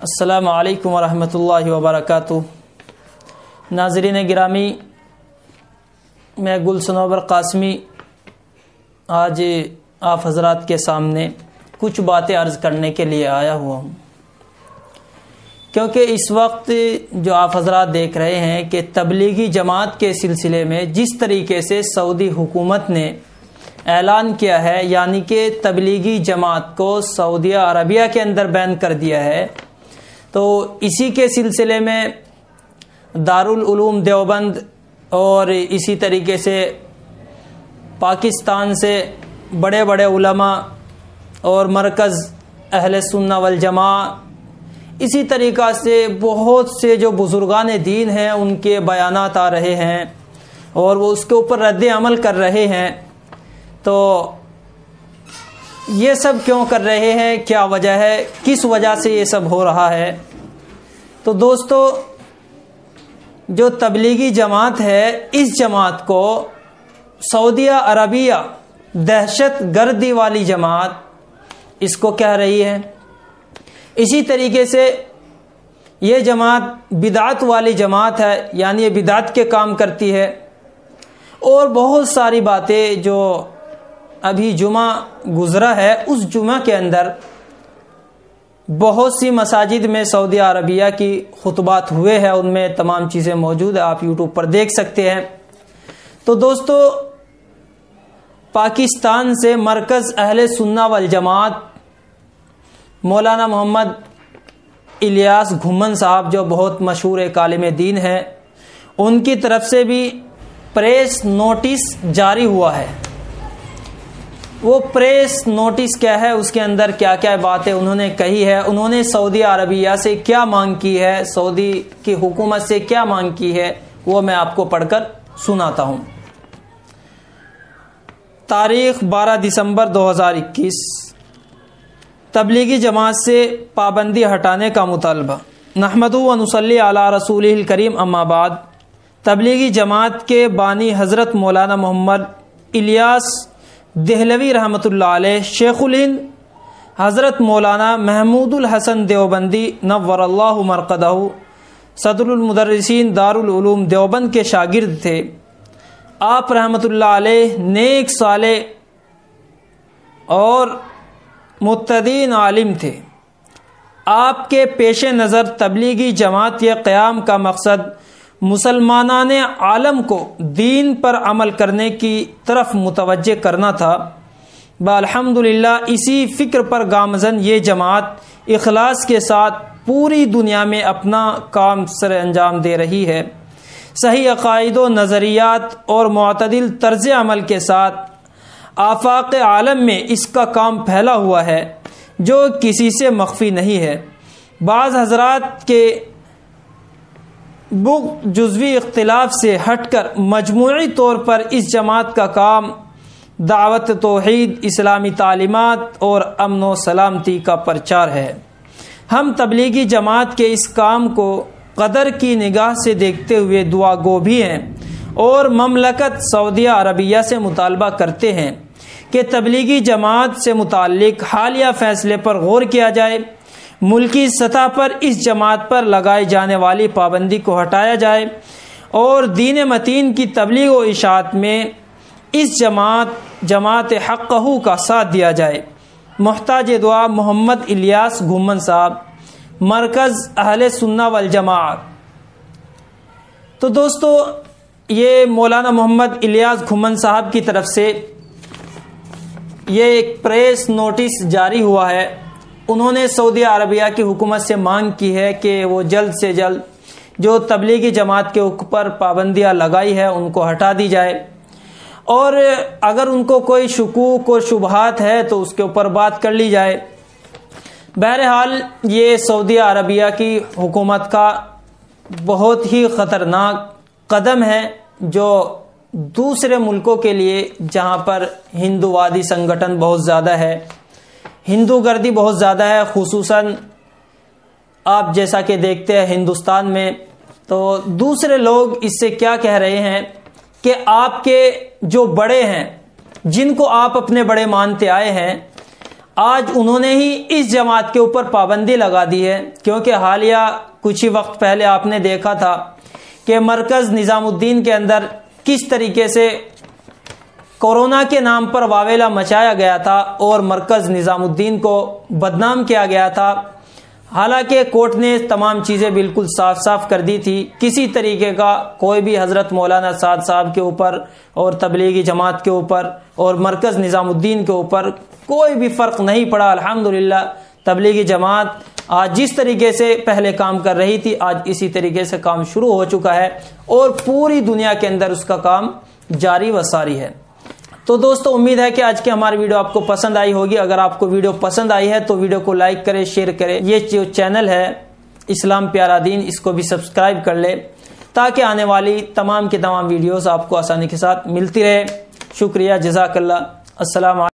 السلام علیکم ورحمۃ اللہ وبرکاتہ۔ ناظرین گرامی، میں گل صنوبر قاسمی آج آپ حضرات کے سامنے کچھ باتیں عرض کرنے کے لیے آیا ہوا ہوں، کیونکہ اس وقت جو آپ حضرات دیکھ رہے ہیں کہ تبلیغی جماعت کے سلسلے میں جس طریقے سے سعودی حکومت نے اعلان کیا ہے، یعنی کہ تبلیغی جماعت کو سعودیہ عربیہ کے اندر بین کر دیا ہے، تو اسی کے سلسلے میں دارالعلوم دیوبند اور اسی طریقے سے پاکستان سے بڑے بڑے علماء اور مرکز اہل سنہ والجماعہ، اسی طریقہ سے بہت سے جو بزرگان دین ہیں ان کے بیانات آ رہے ہیں اور وہ اس کے اوپر رد عمل کر رہے ہیں۔ تو یہ سب کیوں کر رہے ہیں، کیا وجہ ہے، کس وجہ سے یہ سب ہو رہا ہے؟ تو دوستو، جو تبلیغی جماعت ہے، اس جماعت کو سعودیہ عربیہ دہشت گردی والی جماعت اس کو کہہ رہی ہے۔ اسی طریقے سے یہ جماعت بدعت والی جماعت ہے، یعنی یہ بدعت کے کام کرتی ہے، اور بہت ساری باتیں جو ابھی جمعہ گزرا ہے، اس جمعہ کے اندر بہت سی مساجد میں سعودی عربیہ کی خطبات ہوئے ہیں، ان میں تمام چیزیں موجود ہیں، آپ یوٹیوب پر دیکھ سکتے ہیں۔ تو دوستو، پاکستان سے مرکز اہل سنہ والجماعت مولانا محمد الیاس گھمن صاحب، جو بہت مشہور ایک عالم دین ہیں، ان کی طرف سے بھی پریس نوٹس جاری ہوا ہے۔ وہ پریس نوٹس کیا ہے، اس کے اندر کیا کیا باتیں انہوں نے کہی ہے، انہوں نے سعودی عربیہ سے کیا مانگ کی ہے، سعودی کی حکومت سے کیا مانگ کی ہے، وہ میں آپ کو پڑھ کر سناتا ہوں۔ تاریخ 12 دسمبر 2021، تبلیغی جماعت سے پابندی ہٹانے کا مطالبہ۔ نحمدہ و نصلی علی رسولہ الکریم، اما بعد۔ تبلیغی جماعت کے بانی حضرت مولانا محمد الیاس دہلوی رحمۃ اللہ علیہ، شیخ الہند حضرت مولانا محمود الحسن دیوبندی نور اللہ مرقدہ، صدر المدرسین دارالعلوم دیوبند کے شاگرد تھے۔ آپ رحمۃ اللہ علیہ نیک صالح اور متدین عالم تھے۔ آپ کے پیش نظر تبلیغی جماعت کے قیام کا مقصد مسلمانان عالم کو دین پر عمل کرنے کی طرف متوجہ کرنا تھا۔ الحمدللہ اسی فکر پر گامزن یہ جماعت اخلاص کے ساتھ پوری دنیا میں اپنا کام سر انجام دے رہی ہے۔ صحیح عقائد و نظریات اور معتدل طرز عمل کے ساتھ آفاق عالم میں اس کا کام پھیلا ہوا ہے، جو کسی سے مخفی نہیں ہے۔ بعض حضرات کے جزوی اختلاف سے ہٹ کر مجموعی طور پر اس جماعت کا کام دعوت توحید، اسلامی تعلیمات اور امن و سلامتی کا پرچار ہے۔ ہم تبلیغی جماعت کے اس کام کو قدر کی نگاہ سے دیکھتے ہوئے دعا گو بھی ہیں اور مملکت سعودیہ عربیہ سے مطالبہ کرتے ہیں کہ تبلیغی جماعت سے متعلق حالیہ فیصلے پر غور کیا جائے، ملکی سطح پر اس جماعت پر لگائی جانے والی پابندی کو ہٹایا جائے اور دین متین کی تبلیغ و اشاعت میں اس جماعت حقہ کا ساتھ دیا جائے۔ محتاج دعا محمد الیاس گھمن صاحب، مرکز اہل سنہ والجماعت۔ تو دوستو، یہ مولانا محمد الیاس گھمن صاحب کی طرف سے یہ ایک پریس نوٹس جاری ہوا ہے۔ انہوں نے سعودی عربیہ کی حکومت سے مانگ کی ہے کہ وہ جلد سے جلد جو تبلیغی جماعت کے اوپر پابندیاں لگائی ہے ان کو ہٹا دی جائے، اور اگر ان کو کوئی شکوک اور شبہات ہے تو اس کے اوپر بات کر لی جائے۔ بہرحال یہ سعودی عربیہ کی حکومت کا بہت ہی خطرناک قدم ہے، جو دوسرے ملکوں کے لیے جہاں پر ہندووادی سنگٹھن بہت زیادہ ہے، ہندو گردی بہت زیادہ ہے، خصوصاً آپ جیسا کہ دیکھتے ہیں ہندوستان میں، تو دوسرے لوگ اس سے کیا کہہ رہے ہیں کہ آپ کے جو بڑے ہیں، جن کو آپ اپنے بڑے مانتے آئے ہیں، آج انہوں نے ہی اس جماعت کے اوپر پابندی لگا دی ہے، کیونکہ حالیہ کچھ ہی وقت پہلے آپ نے دیکھا تھا کہ مرکز نظام الدین کے اندر کس طریقے سے کورونا کے نام پر واویلا مچایا گیا تھا اور مرکز نظام الدین کو بدنام کیا گیا تھا، حالانکہ کورٹ نے تمام چیزیں بالکل صاف صاف کر دی تھی۔ کسی طریقے کا کوئی بھی حضرت مولانا سعد صاحب کے اوپر اور تبلیغی جماعت کے اوپر اور مرکز نظام الدین کے اوپر کوئی بھی فرق نہیں پڑا۔ الحمدللہ تبلیغی جماعت آج جس طریقے سے پہلے کام کر رہی تھی، آج اسی طریقے سے کام شروع ہو چکا ہے اور پوری دنیا کے اندر اس کا کام جاری و ساری ہے۔ تو دوستو، امید ہے کہ آج کی ہماری ویڈیو آپ کو پسند آئی ہوگی۔ اگر آپ کو ویڈیو پسند آئی ہے تو ویڈیو کو لائک کریں، شیئر کریں۔ یہ جو چینل ہے اسلام پیارا دین، اس کو بھی سبسکرائب کر لیں تاکہ آنے والی تمام کی تمام ویڈیوز آپ کو آسانی کے ساتھ ملتی رہے۔ شکریہ، جزاک اللہ، السلام علیکم۔